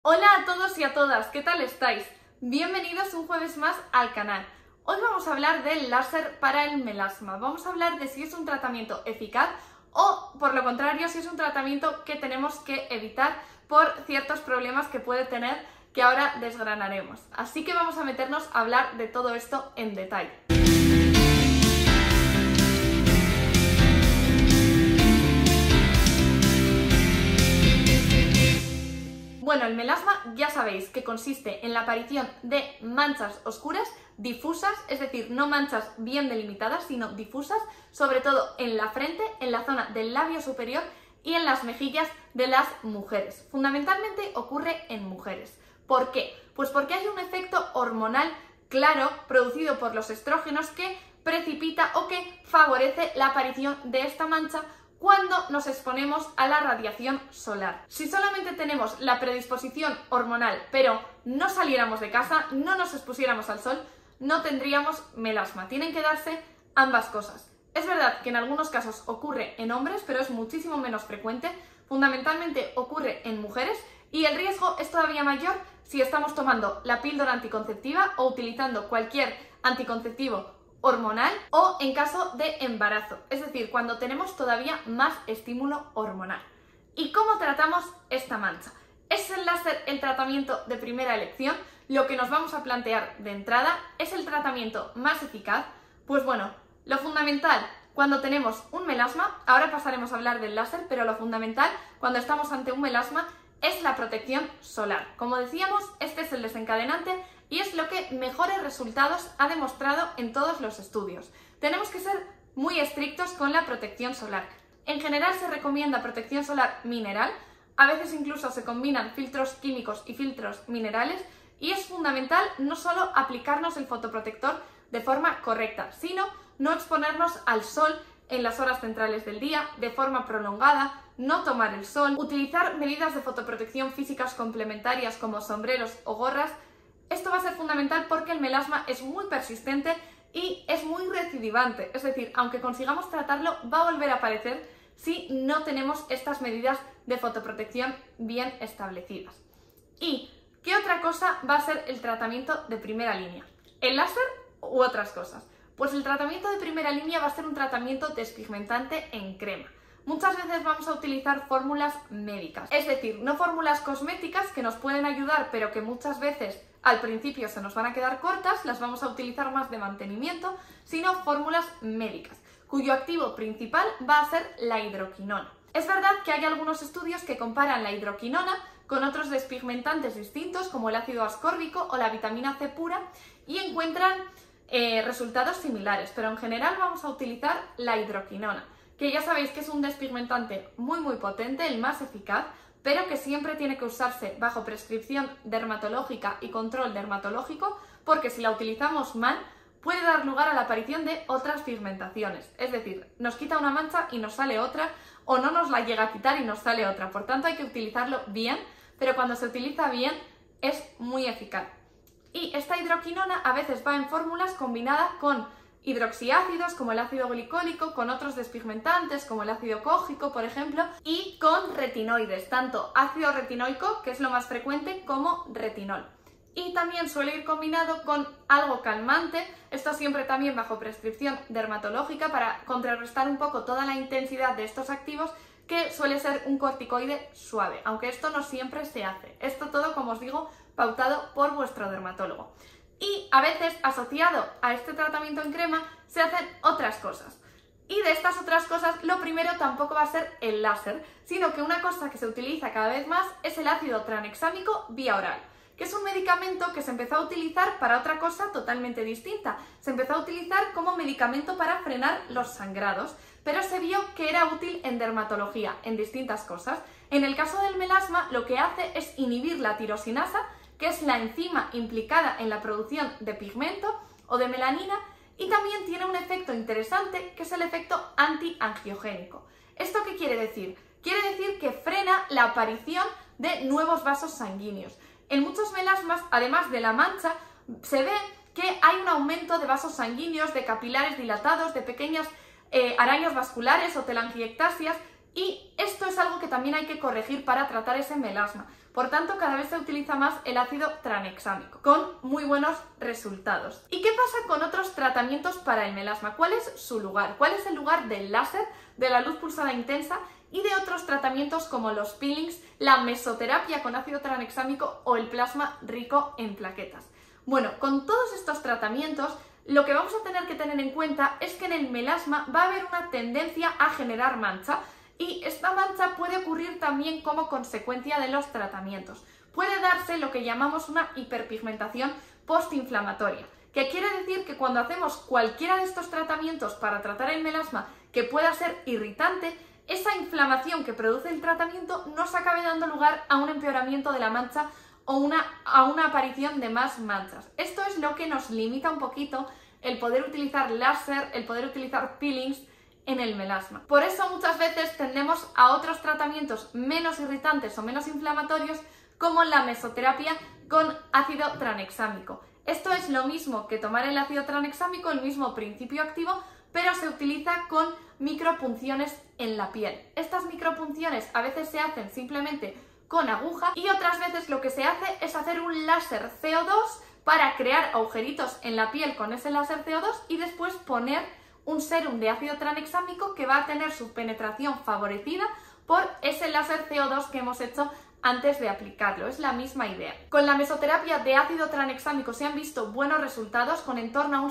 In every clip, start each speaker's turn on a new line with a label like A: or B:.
A: Hola a todos y a todas, ¿qué tal estáis? Bienvenidos un jueves más al canal. Hoy vamos a hablar del láser para el melasma. Vamos a hablar de si es un tratamiento eficaz o, por lo contrario, si es un tratamiento que tenemos que evitar por ciertos problemas que puede tener, que ahora desgranaremos. Así que vamos a meternos a hablar de todo esto en detalle. Bueno, el melasma ya sabéis que consiste en la aparición de manchas oscuras difusas, es decir, no manchas bien delimitadas, sino difusas, sobre todo en la frente, en la zona del labio superior y en las mejillas de las mujeres. Fundamentalmente ocurre en mujeres. ¿Por qué? Pues porque hay un efecto hormonal claro producido por los estrógenos que precipita o que favorece la aparición de esta mancha cuando nos exponemos a la radiación solar. Si solamente tenemos la predisposición hormonal, pero no saliéramos de casa, no nos expusiéramos al sol, no tendríamos melasma. Tienen que darse ambas cosas. Es verdad que en algunos casos ocurre en hombres, pero es muchísimo menos frecuente. Fundamentalmente ocurre en mujeres y el riesgo es todavía mayor si estamos tomando la píldora anticonceptiva o utilizando cualquier anticonceptivo hormonal o en caso de embarazo, es decir, cuando tenemos todavía más estímulo hormonal. ¿Y cómo tratamos esta mancha? ¿Es el láser el tratamiento de primera elección? Lo que nos vamos a plantear de entrada, ¿es el tratamiento más eficaz? Pues bueno, lo fundamental cuando tenemos un melasma, ahora pasaremos a hablar del láser, pero lo fundamental cuando estamos ante un melasma es la protección solar. Como decíamos, este es el desencadenante y es lo que mejores resultados ha demostrado en todos los estudios. Tenemos que ser muy estrictos con la protección solar. En general se recomienda protección solar mineral, a veces incluso se combinan filtros químicos y filtros minerales y es fundamental no solo aplicarnos el fotoprotector de forma correcta, sino no exponernos al sol en las horas centrales del día de forma prolongada, no tomar el sol, utilizar medidas de fotoprotección físicas complementarias como sombreros o gorras. Esto va a ser fundamental porque el melasma es muy persistente y es muy recidivante, es decir, aunque consigamos tratarlo, va a volver a aparecer si no tenemos estas medidas de fotoprotección bien establecidas. ¿Y qué otra cosa va a ser el tratamiento de primera línea? ¿El láser u otras cosas? Pues el tratamiento de primera línea va a ser un tratamiento despigmentante en crema. Muchas veces vamos a utilizar fórmulas médicas, es decir, no fórmulas cosméticas que nos pueden ayudar, pero que muchas veces al principio se nos van a quedar cortas, las vamos a utilizar más de mantenimiento, sino fórmulas médicas, cuyo activo principal va a ser la hidroquinona. Es verdad que hay algunos estudios que comparan la hidroquinona con otros despigmentantes distintos, como el ácido ascórbico o la vitamina C pura, y encuentran resultados similares, pero en general vamos a utilizar la hidroquinona, que ya sabéis que es un despigmentante muy potente, el más eficaz, pero que siempre tiene que usarse bajo prescripción dermatológica y control dermatológico, porque si la utilizamos mal puede dar lugar a la aparición de otras pigmentaciones, es decir, nos quita una mancha y nos sale otra, o no nos la llega a quitar y nos sale otra. Por tanto hay que utilizarlo bien, pero cuando se utiliza bien es muy eficaz. Y esta hidroquinona a veces va en fórmulas combinada con hidroxiácidos como el ácido glicólico, con otros despigmentantes como el ácido cógico, por ejemplo, y con retinoides, tanto ácido retinoico, que es lo más frecuente, como retinol. Y también suele ir combinado con algo calmante, esto siempre también bajo prescripción dermatológica para contrarrestar un poco toda la intensidad de estos activos, que suele ser un corticoide suave, aunque esto no siempre se hace. Esto todo, como os digo, pautado por vuestro dermatólogo. Y a veces, asociado a este tratamiento en crema, se hacen otras cosas. Y de estas otras cosas, lo primero tampoco va a ser el láser, sino que una cosa que se utiliza cada vez más es el ácido tranexámico vía oral, que es un medicamento que se empezó a utilizar para otra cosa totalmente distinta. Se empezó a utilizar como medicamento para frenar los sangrados, pero se vio que era útil en dermatología, en distintas cosas. En el caso del melasma, lo que hace es inhibir la tirosinasa, que es la enzima implicada en la producción de pigmento o de melanina, y también tiene un efecto interesante que es el efecto antiangiogénico. ¿Esto qué quiere decir? Quiere decir que frena la aparición de nuevos vasos sanguíneos. En muchos melasmas, además de la mancha, se ve que hay un aumento de vasos sanguíneos, de capilares dilatados, de pequeñas arañas vasculares o telangiectasias, y esto es algo que también hay que corregir para tratar ese melasma. Por tanto, cada vez se utiliza más el ácido tranexámico, con muy buenos resultados. ¿Y qué pasa con otros tratamientos para el melasma? ¿Cuál es su lugar? ¿Cuál es el lugar del láser, de la luz pulsada intensa y de otros tratamientos como los peelings, la mesoterapia con ácido tranexámico o el plasma rico en plaquetas? Bueno, con todos estos tratamientos, lo que vamos a tener que tener en cuenta es que en el melasma va a haber una tendencia a generar mancha, y esta mancha puede ocurrir también como consecuencia de los tratamientos. Puede darse lo que llamamos una hiperpigmentación postinflamatoria, que quiere decir que cuando hacemos cualquiera de estos tratamientos para tratar el melasma que pueda ser irritante, esa inflamación que produce el tratamiento nos acabe dando lugar a un empeoramiento de la mancha o a una aparición de más manchas. Esto es lo que nos limita un poquito el poder utilizar láser, el poder utilizar peelings en el melasma. Por eso muchas veces tendemos a otros tratamientos menos irritantes o menos inflamatorios, como la mesoterapia con ácido tranexámico. Esto es lo mismo que tomar el ácido tranexámico, el mismo principio activo, pero se utiliza con micropunciones en la piel. Estas micropunciones a veces se hacen simplemente con aguja y otras veces lo que se hace es hacer un láser CO2 para crear agujeritos en la piel con ese láser CO2 y después poner un sérum de ácido tranexámico que va a tener su penetración favorecida por ese láser CO2 que hemos hecho antes de aplicarlo. Es la misma idea. Con la mesoterapia de ácido tranexámico se han visto buenos resultados, con en torno a un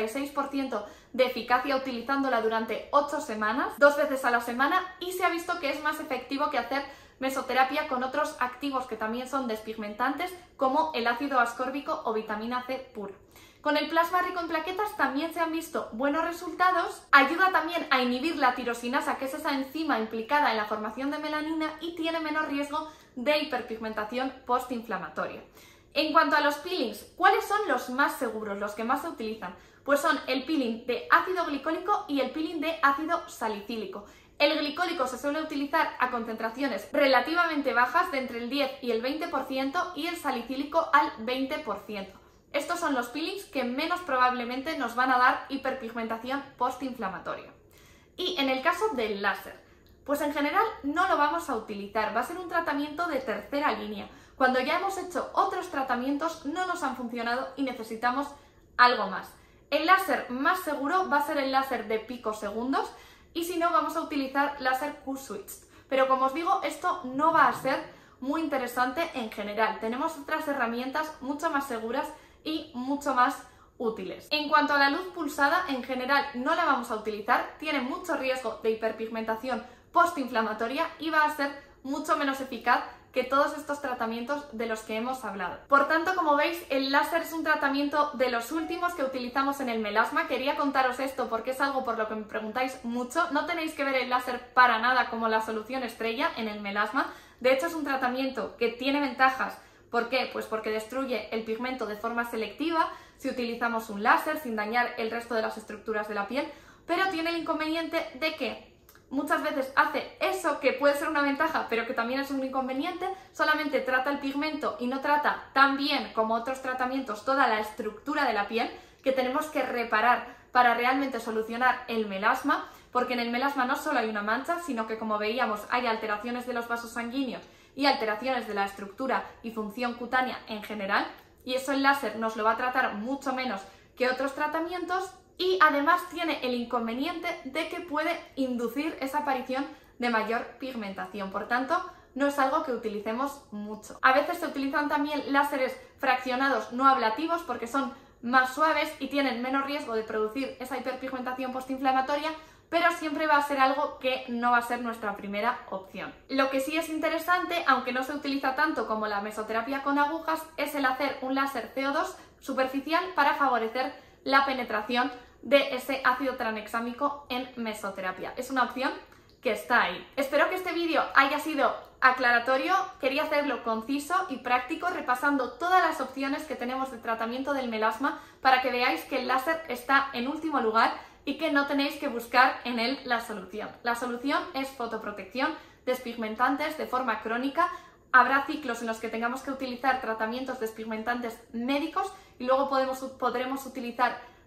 A: 66% de eficacia utilizándola durante 8 semanas, 2 veces a la semana, y se ha visto que es más efectivo que hacer mesoterapia con otros activos que también son despigmentantes, como el ácido ascórbico o vitamina C pura. Con el plasma rico en plaquetas también se han visto buenos resultados, ayuda también a inhibir la tirosinasa, que es esa enzima implicada en la formación de melanina, y tiene menos riesgo de hiperpigmentación postinflamatoria. En cuanto a los peelings, ¿cuáles son los más seguros, los que más se utilizan? Pues son el peeling de ácido glicólico y el peeling de ácido salicílico. El glicólico se suele utilizar a concentraciones relativamente bajas, de entre el 10 y el 20%, y el salicílico al 20%. Estos son los peelings que menos probablemente nos van a dar hiperpigmentación postinflamatoria. Y en el caso del láser, pues en general no lo vamos a utilizar, va a ser un tratamiento de tercera línea. Cuando ya hemos hecho otros tratamientos no nos han funcionado y necesitamos algo más. El láser más seguro va a ser el láser de picosegundos, y si no, vamos a utilizar láser Q-switched. Pero como os digo, esto no va a ser muy interesante en general. Tenemos otras herramientas mucho más seguras y mucho más útiles. En cuanto a la luz pulsada, en general no la vamos a utilizar, tiene mucho riesgo de hiperpigmentación postinflamatoria y va a ser mucho menos eficaz que todos estos tratamientos de los que hemos hablado. Por tanto, como veis, el láser es un tratamiento de los últimos que utilizamos en el melasma. Quería contaros esto porque es algo por lo que me preguntáis mucho. No tenéis que ver el láser para nada como la solución estrella en el melasma. De hecho, es un tratamiento que tiene ventajas. ¿Por qué? Pues porque destruye el pigmento de forma selectiva si utilizamos un láser sin dañar el resto de las estructuras de la piel, pero tiene el inconveniente de que muchas veces hace eso que puede ser una ventaja, pero que también es un inconveniente, solamente trata el pigmento y no trata tan bien como otros tratamientos toda la estructura de la piel, que tenemos que reparar para realmente solucionar el melasma, porque en el melasma no solo hay una mancha, sino que, como veíamos, hay alteraciones de los vasos sanguíneos y alteraciones de la estructura y función cutánea en general, y eso el láser nos lo va a tratar mucho menos que otros tratamientos, y además tiene el inconveniente de que puede inducir esa aparición de mayor pigmentación. Por tanto, no es algo que utilicemos mucho. A veces se utilizan también láseres fraccionados no ablativos porque son más suaves y tienen menos riesgo de producir esa hiperpigmentación postinflamatoria, pero siempre va a ser algo que no va a ser nuestra primera opción. Lo que sí es interesante, aunque no se utiliza tanto como la mesoterapia con agujas, es el hacer un láser CO2 superficial para favorecer la penetración de ese ácido tranexámico en mesoterapia. Es una opción que está ahí. Espero que este vídeo haya sido aclaratorio. Quería hacerlo conciso y práctico, repasando todas las opciones que tenemos de tratamiento del melasma para que veáis que el láser está en último lugar y que no tenéis que buscar en él la solución. La solución es fotoprotección, despigmentantes de forma crónica. Habrá ciclos en los que tengamos que utilizar tratamientos despigmentantes médicos y luego podremos utilizar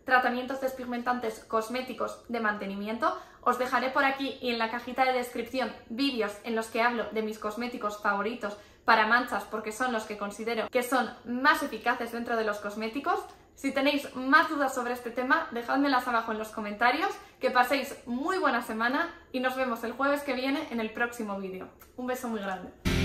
A: tratamientos despigmentantes cosméticos de mantenimiento. Os dejaré por aquí y en la cajita de descripción vídeos en los que hablo de mis cosméticos favoritos para manchas, porque son los que considero que son más eficaces dentro de los cosméticos. Si tenéis más dudas sobre este tema, dejádmelas abajo en los comentarios. Que paséis muy buena semana y nos vemos el jueves que viene en el próximo vídeo. Un beso muy grande.